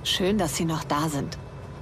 Schön, dass Sie noch da sind.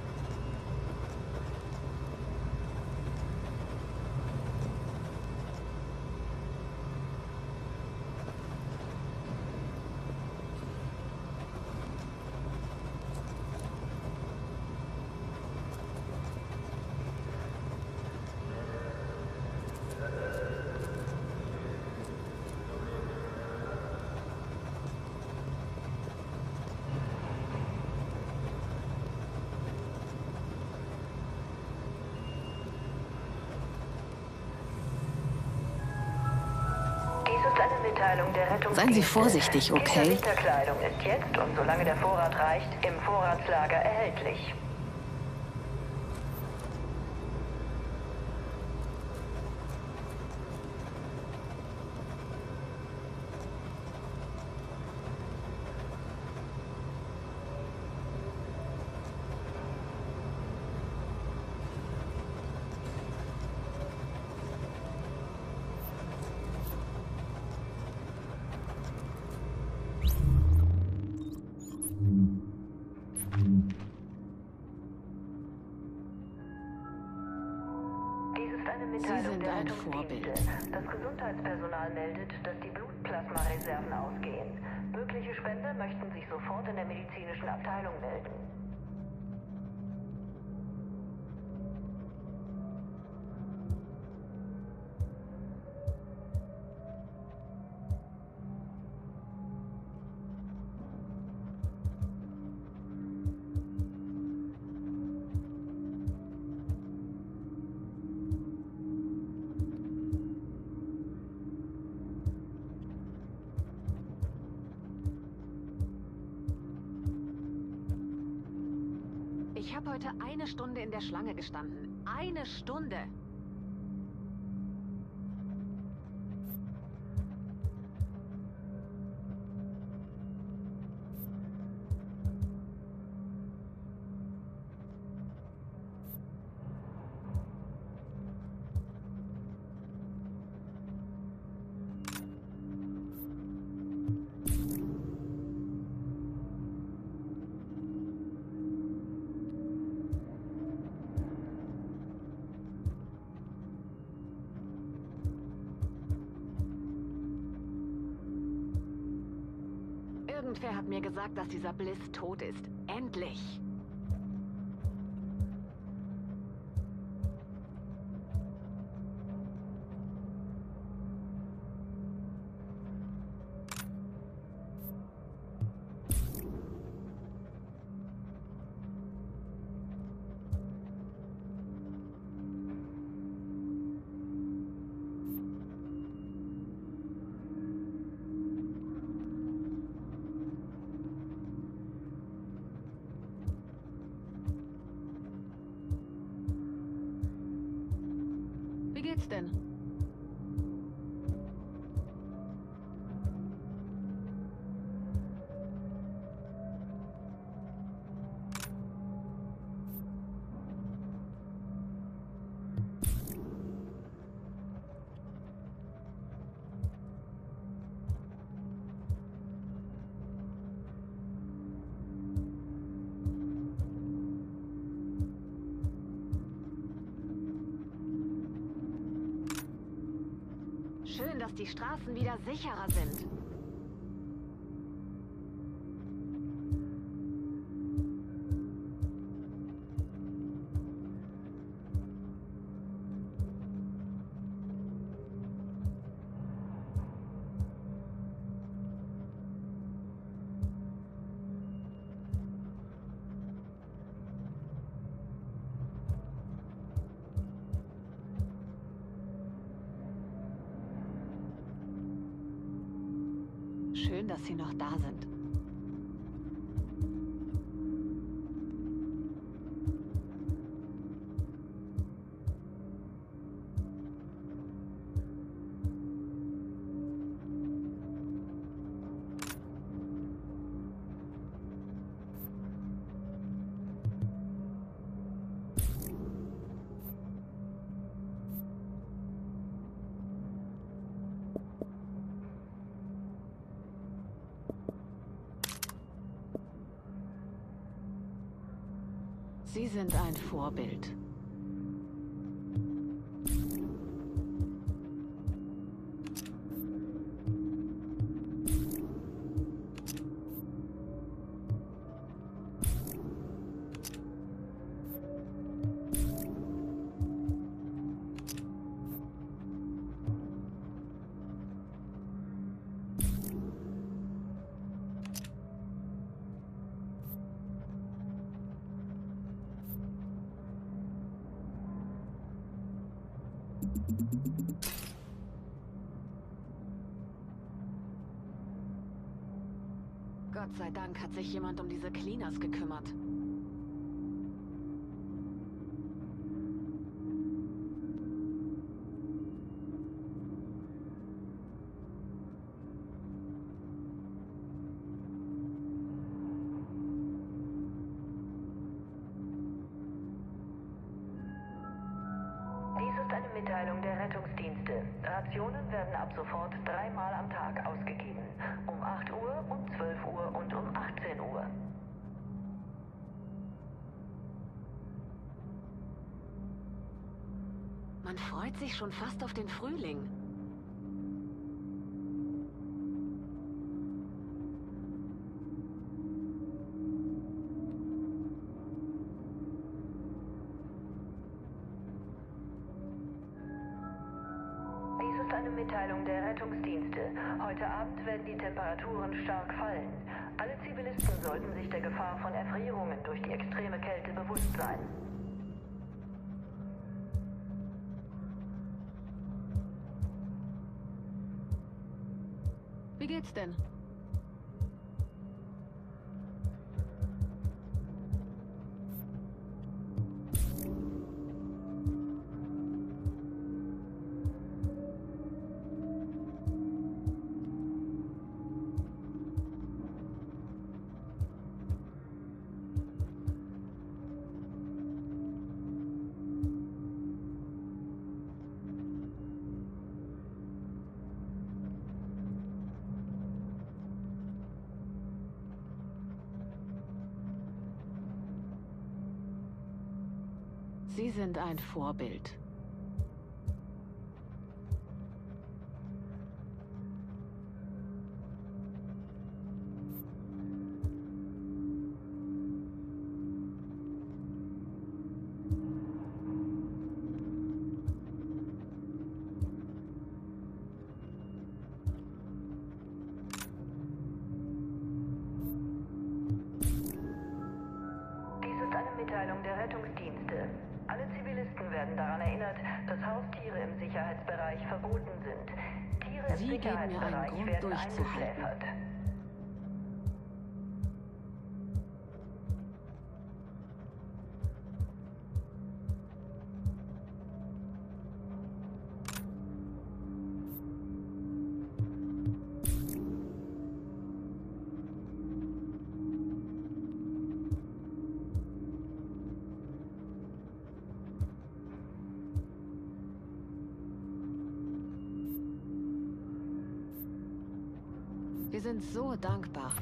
Seien Sie vorsichtig, okay? Winterkleidung ist jetzt und solange der Vorrat reicht, im Vorratslager erhältlich. Sie sind ein Vorbild. Das Gesundheitspersonal meldet, dass die Blutplasmareserven ausgehen. Mögliche Spender möchten sich sofort in der medizinischen Abteilung melden. Ich habe heute eine Stunde in der Schlange gestanden. Eine Stunde! Irgendwer hat mir gesagt, dass dieser Bliss tot ist. Endlich! Wie geht's denn? Schön, dass die Straßen wieder sicherer sind. Schön, dass Sie noch da sind. Sie sind ein Vorbild. Gott sei Dank hat sich jemand um diese Cleaners gekümmert. Dies ist eine Mitteilung der Rettungsdienste. Rationen werden ab sofort 3-mal am Tag ausgegeben. Um 8 Uhr, um 12 Uhr und um 18 Uhr. Man freut sich schon fast auf den Frühling. Dies ist eine Mitteilung der Rettungsdienste. Heute Abend werden die Temperaturen stark fallen. Alle Zivilisten sollten sich der Gefahr von Erfrierungen durch die extreme Kälte bewusst sein. Wie geht's denn? Sie sind ein Vorbild. Dies ist eine Mitteilung der Rettungsdienste. Alle Zivilisten werden daran erinnert, dass Haustiere im Sicherheitsbereich verboten sind. Tiere im Sie geben mir einen Sicherheitsbereich Grund, werden durchzuhalten. eingeschläfert. Wir sind so dankbar.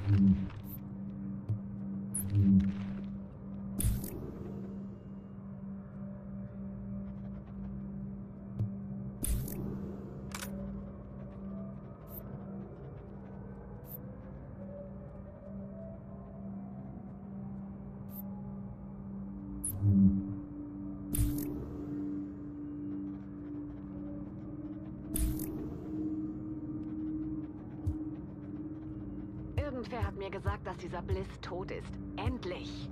Irgendwer hat mir gesagt, dass dieser Bliss tot ist. Endlich!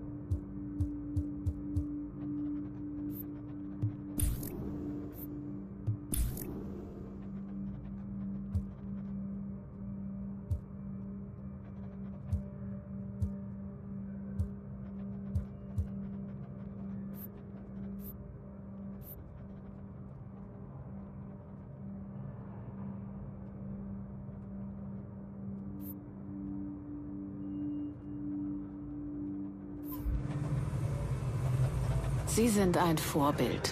Sie sind ein Vorbild.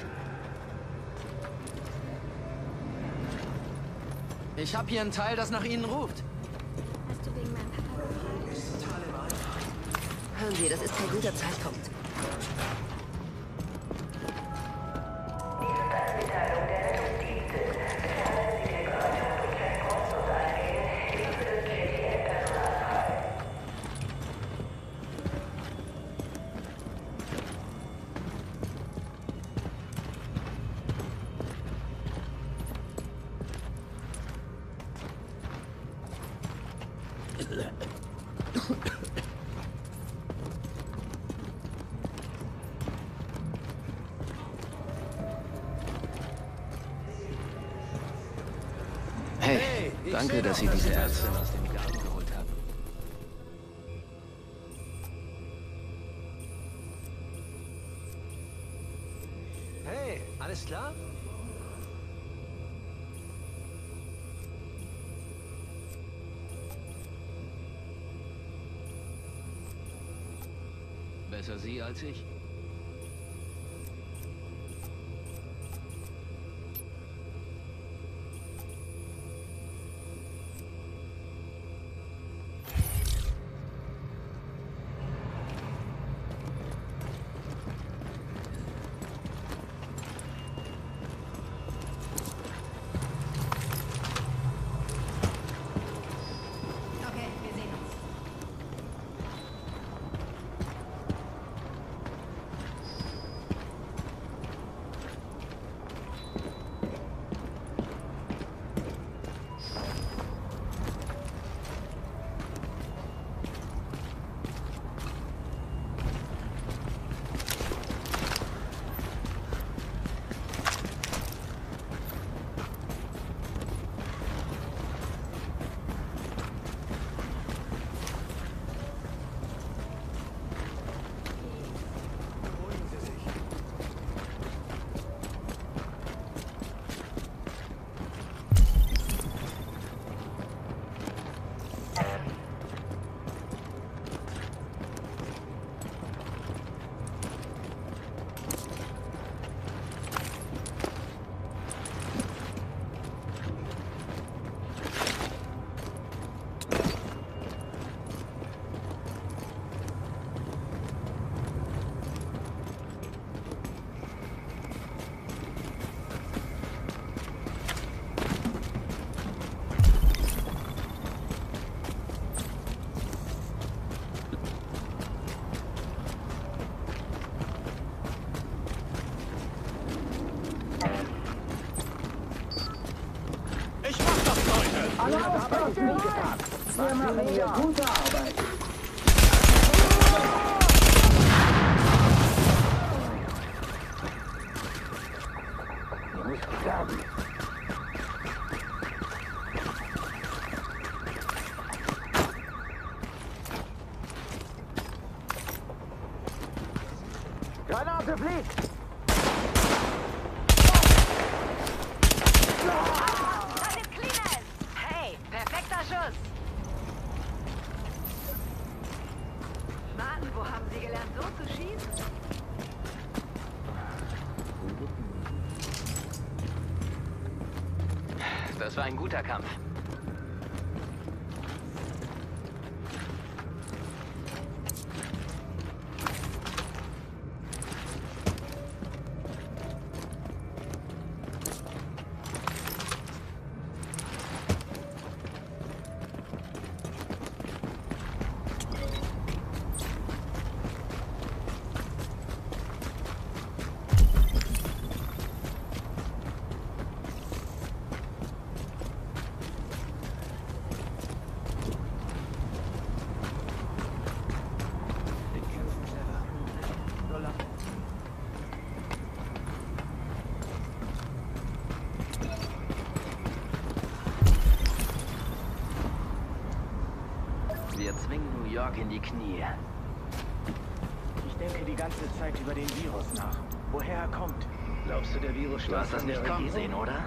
Ich habe hier ein Teil, das nach Ihnen ruft. Hast du wegen meinem Papa gefragt? Hören Sie, das ist kein guter Zeitpunkt. Dies ist eine Mitteilung der Rettungsdienste. Bitte halten Sie Temperatur und Checkpoints eingehen, immer für das GTN-Personal frei. Hey, danke, dass Sie diese Ärztin aus dem Garten geholt haben. Hey, alles klar? Besser Sie als ich. Okay, wir sehen uns. Alle Aufgaben sind getan. Wir machen hier gute Arbeit. Ihr müsst sterben. Granate fliegt! Das ist Clean! Hey, perfekter Schuss! Mann, wo haben Sie gelernt, so zu schießen? Das war ein guter Kampf. Wir zwingen New York in die Knie. Ich denke die ganze Zeit über den Virus nach. Woher er kommt. Glaubst du, der Virus Du hast das nicht kommen sehen, oder?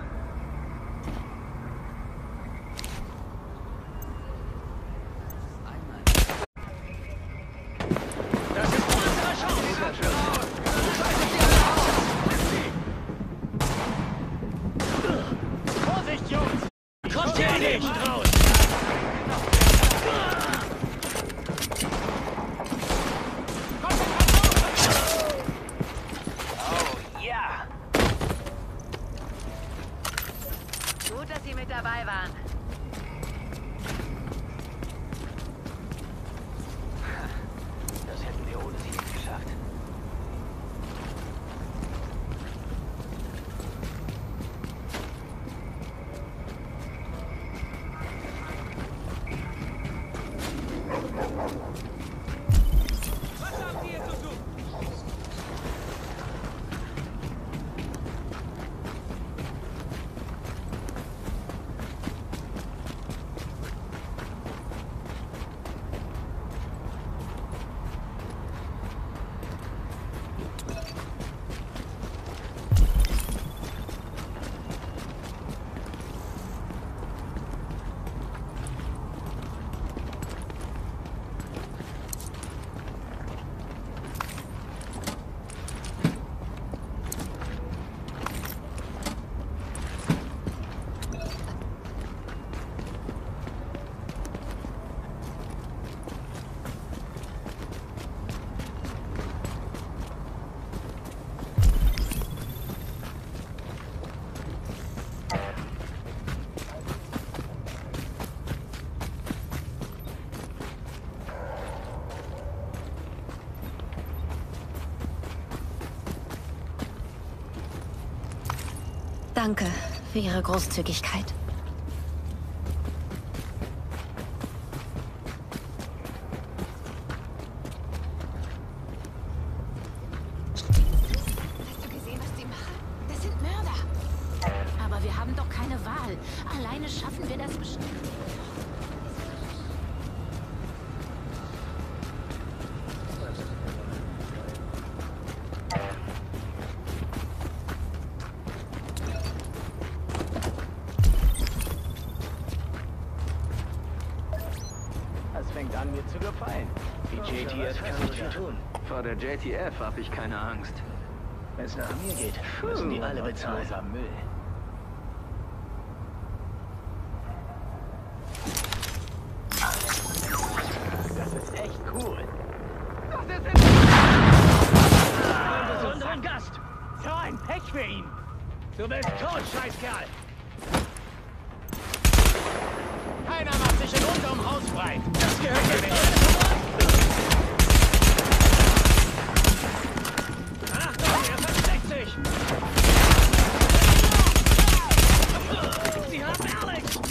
Vorsicht, Jungs! Kommt hier nicht raus! Konzentration! Danke für Ihre Großzügigkeit. Hast du gesehen, was die machen? Das sind Mörder. Aber wir haben doch keine Wahl. Alleine schaffen wir das bestimmt. Das fängt an, mir zu gefallen. Die JTF kann nicht viel tun. Vor der JTF habe ich keine Angst. Wenn es nach mir geht, müssen die alle bezahlen. Müll. Das ist echt cool. Das ist einen besonderen Gast. So ein Pech für ihn. Du bist tot, Scheißkerl. Keiner macht sich in unserem Haus breit. Das gehört mir nicht. Achtung, er versteckt sich. Sie haben Alex.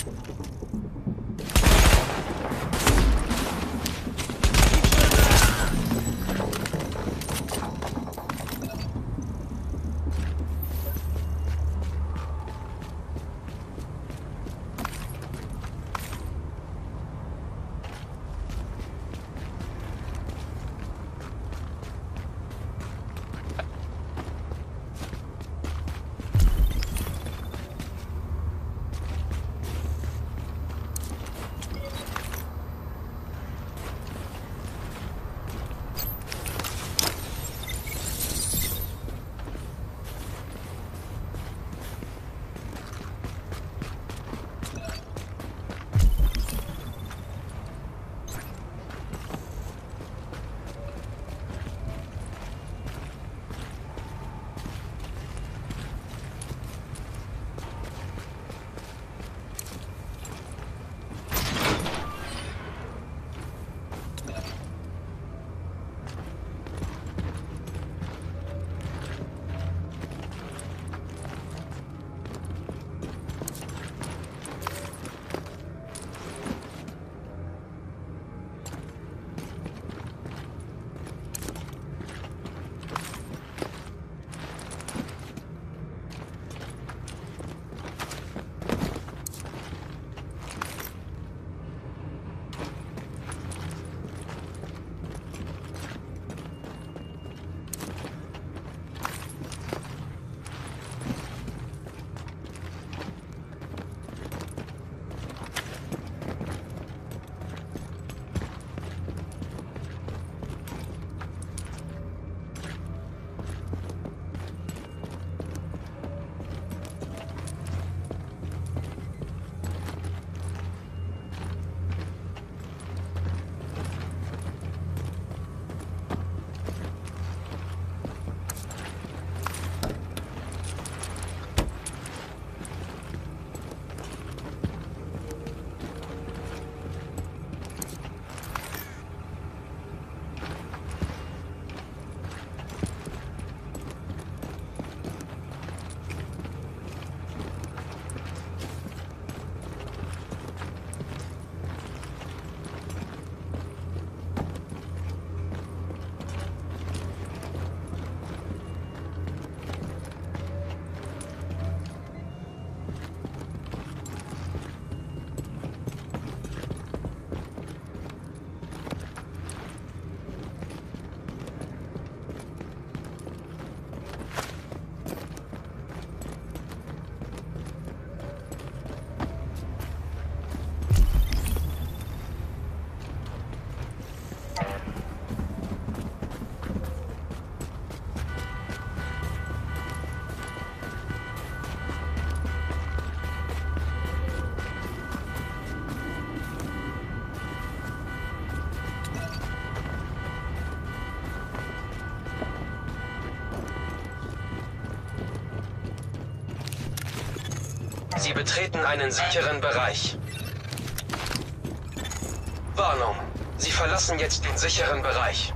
Sie betreten einen sicheren Bereich. Warnung. Sie verlassen jetzt den sicheren Bereich.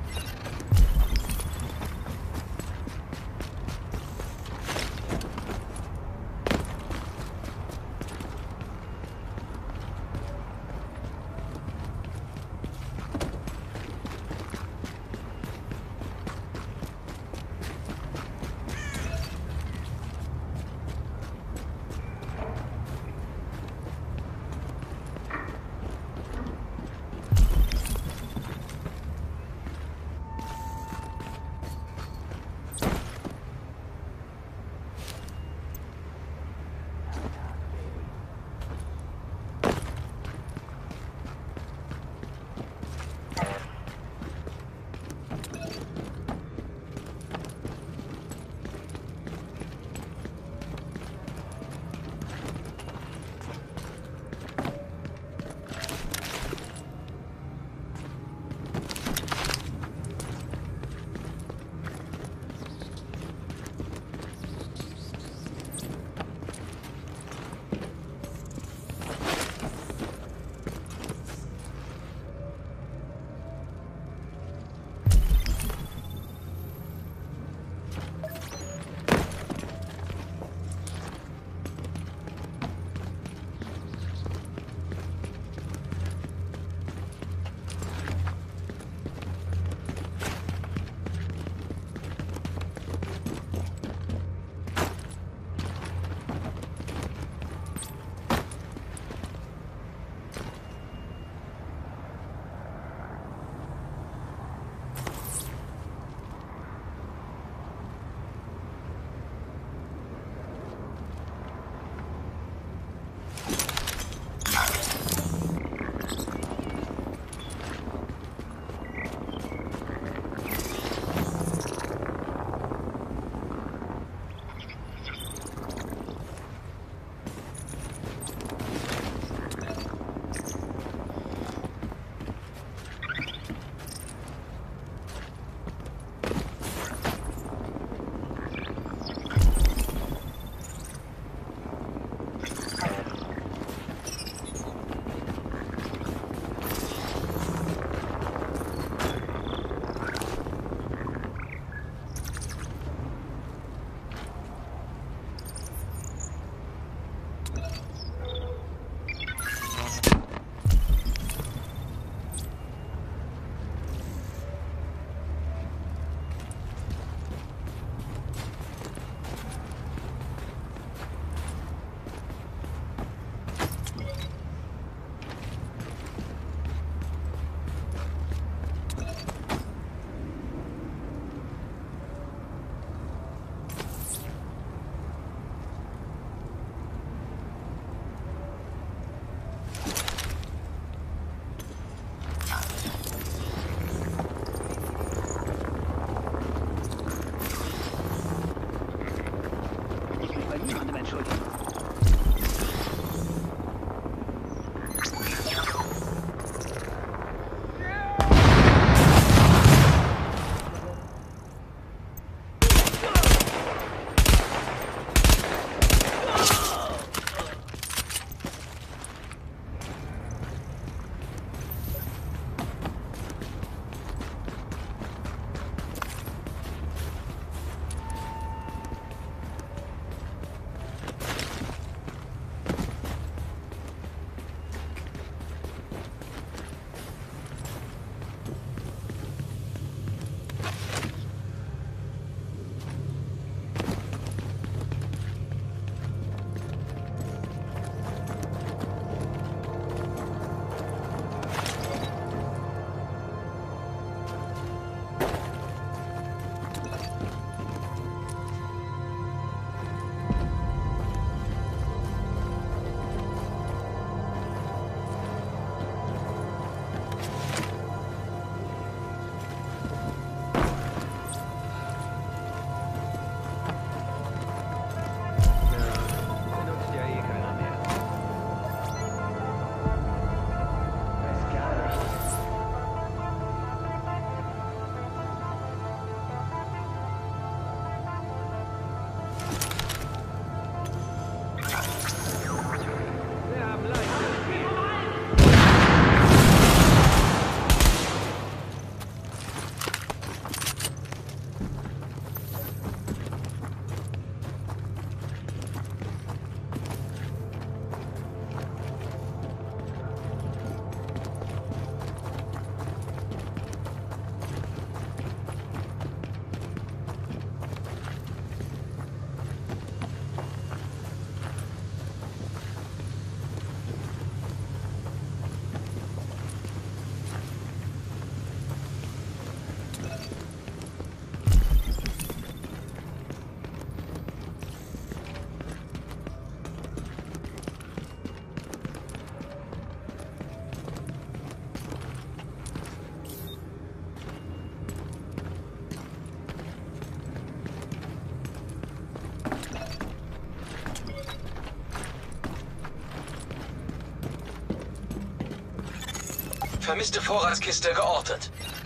Vermisste Vorratskiste geortet.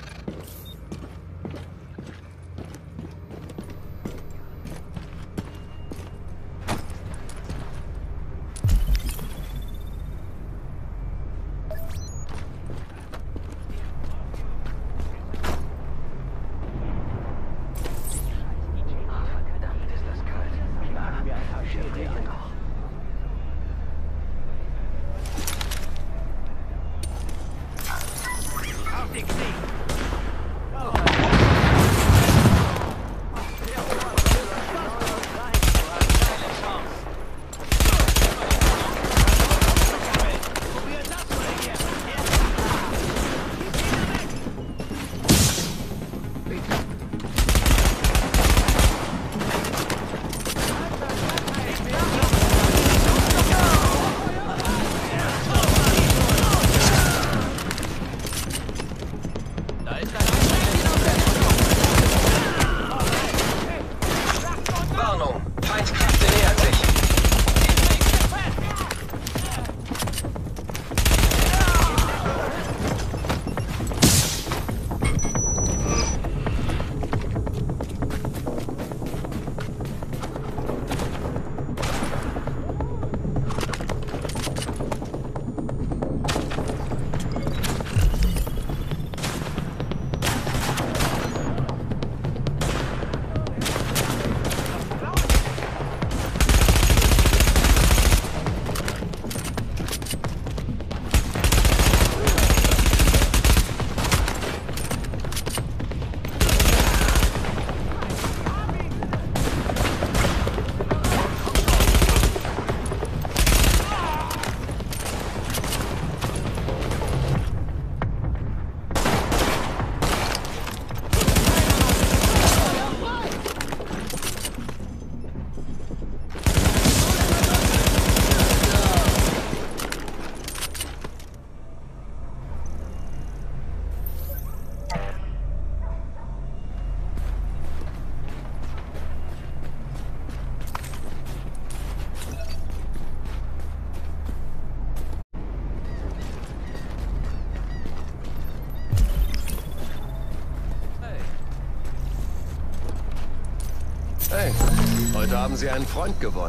Hey, heute haben Sie einen Freund gewonnen.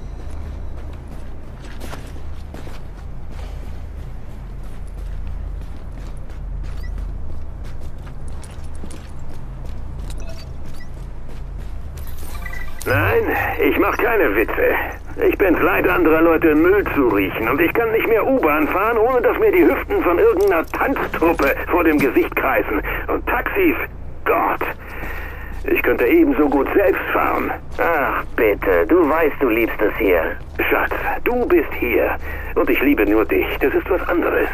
Nein, ich mach keine Witze. Ich bin's leid, anderer Leute Müll zu riechen. Und ich kann nicht mehr U-Bahn fahren, ohne dass mir die Hüften von irgendeiner Tanztruppe vor dem Gesicht kreisen. Und Taxis, Gott, ich könnte ebenso gut selbst fahren. Ach, bitte, du weißt, du liebst es hier. Schatz, du bist hier. Und ich liebe nur dich. Das ist was anderes.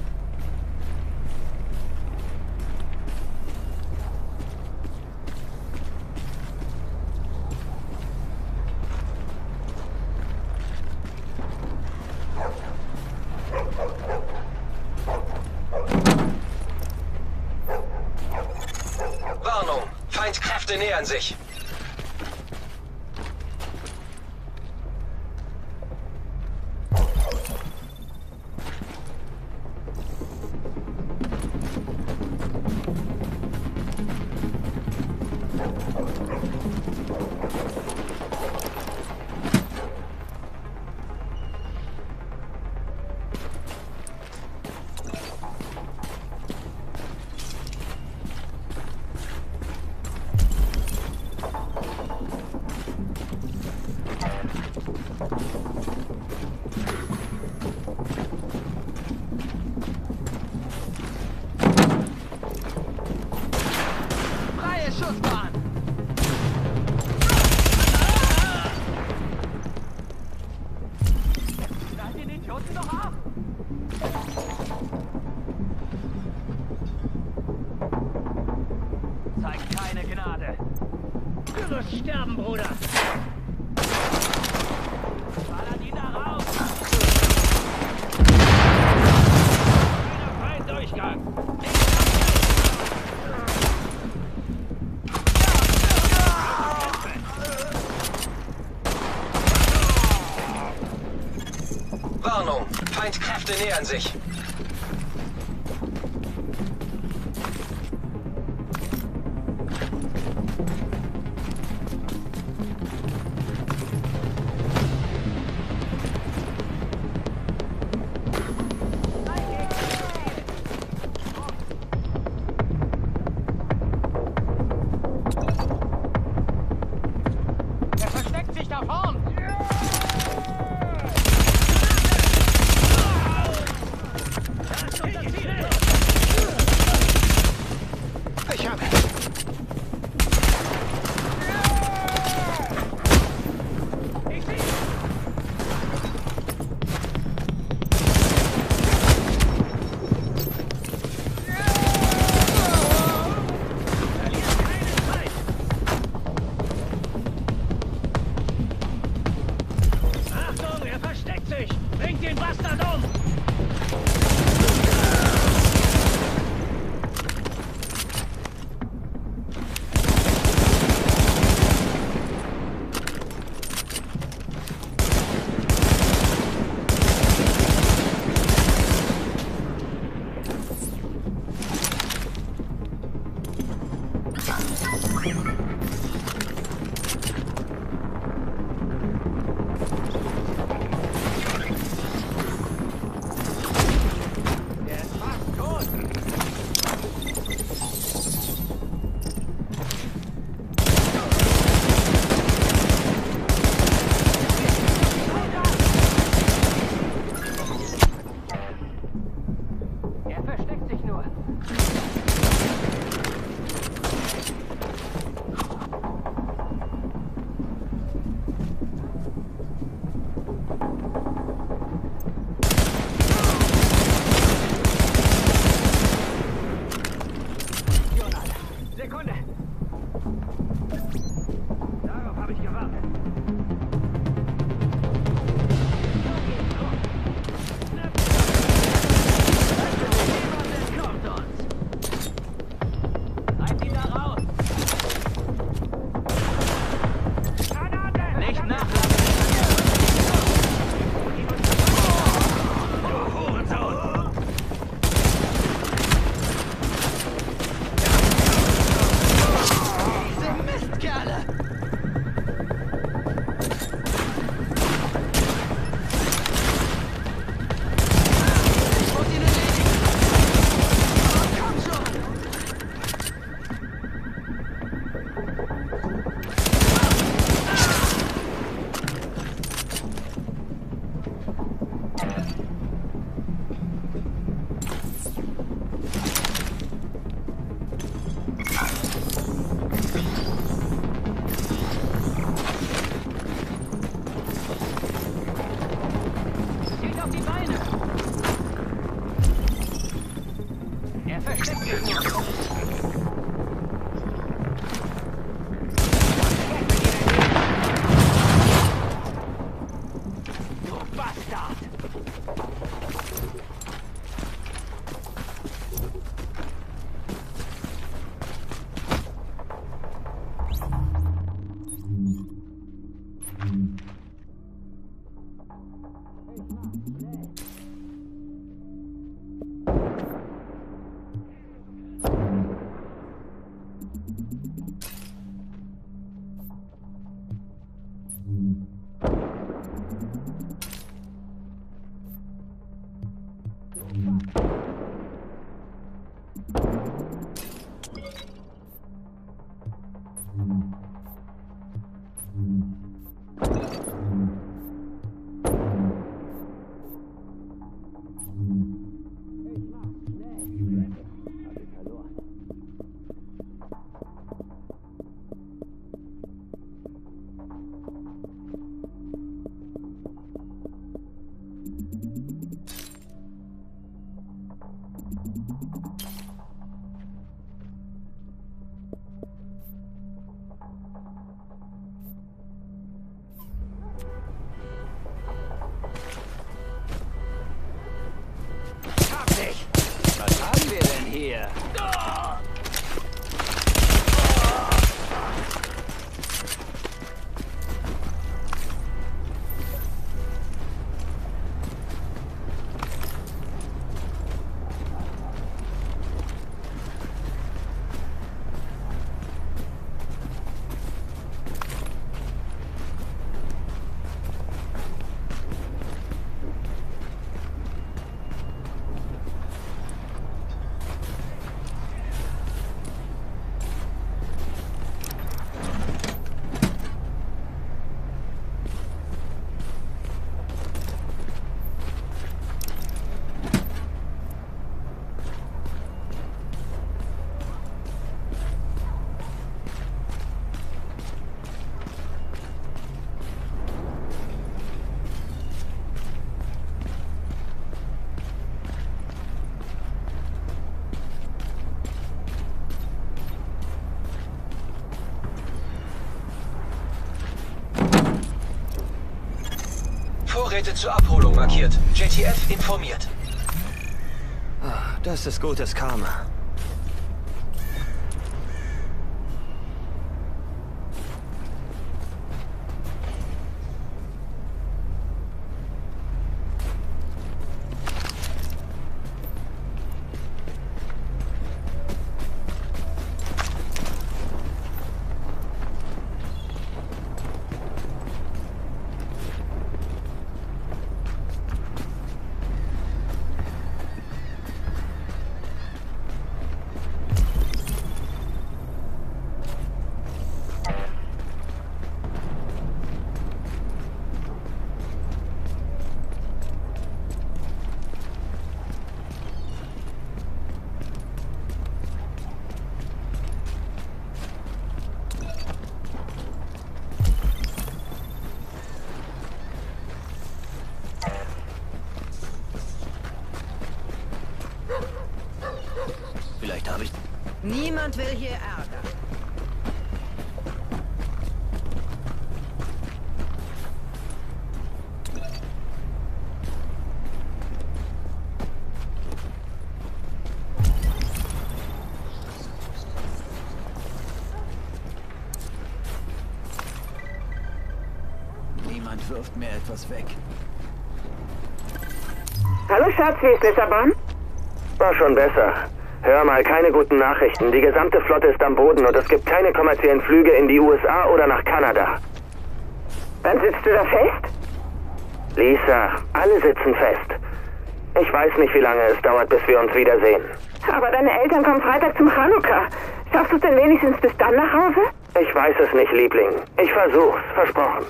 Warnung! Feindkräfte nähern sich. Zeigt keine Gnade. Du wirst sterben, Bruder. Ballert ihn da raus. Wieder Feinddurchgang. Warnung! Feindkräfte nähern sich. Ich hab ihn. Ich sehe ihn. Verliert keine Zeit. Achtung, er versteckt sich. Bringt den Bastard um. Sekunde! Darauf habe ich gewartet. Jemand entkommt uns! Treibt ihn da raus! Granate! Nicht nachlassen! Du Hurensohn! Mistkerle! Ich muss ihn erledigen! Oh, komm schon! Geht auf die Beine! Er versteckt sich nur. Du Bastard! Vorräte zur Abholung markiert. JTF informiert. Das ist gutes Karma. Vielleicht habe ich... Niemand will hier Ärger. Niemand wirft mir etwas weg. Hallo Schatz, wie ist Lissabon? War schon besser. Hör mal, keine guten Nachrichten. Die gesamte Flotte ist am Boden und es gibt keine kommerziellen Flüge in die USA oder nach Kanada. Wann sitzt du da fest? Lisa, alle sitzen fest. Ich weiß nicht, wie lange es dauert, bis wir uns wiedersehen. Aber deine Eltern kommen Freitag zum Chanukka. Schaffst du es denn wenigstens bis dann nach Hause? Ich weiß es nicht, Liebling. Ich versuch's, versprochen.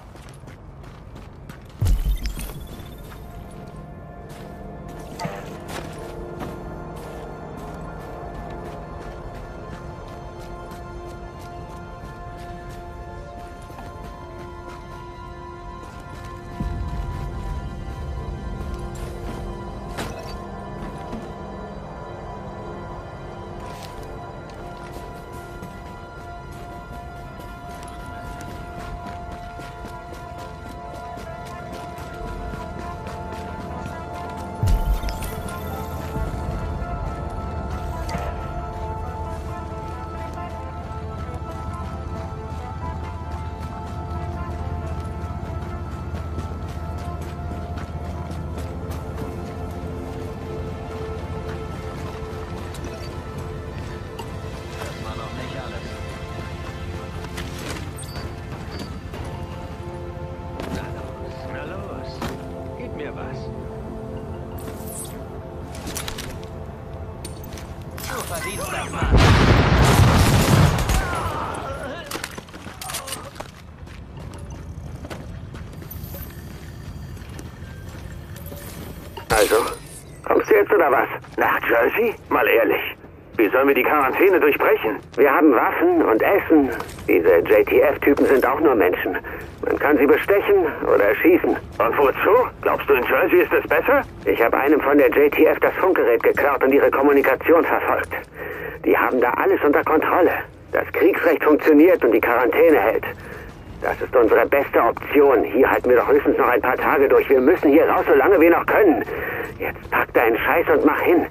Also, kommst du jetzt oder was? Nach Jersey? Mal ehrlich. Wie sollen wir die Quarantäne durchbrechen? Wir haben Waffen und Essen. Diese JTF-Typen sind auch nur Menschen. Man kann sie bestechen oder erschießen. Und wozu? Glaubst du, in Jersey ist es besser? Ich habe einem von der JTF das Funkgerät geklaut und ihre Kommunikation verfolgt. Die haben da alles unter Kontrolle. Das Kriegsrecht funktioniert und die Quarantäne hält. Das ist unsere beste Option. Hier halten wir doch höchstens noch ein paar Tage durch. Wir müssen hier raus, solange wir noch können. Jetzt pack deinen Scheiß und mach hin.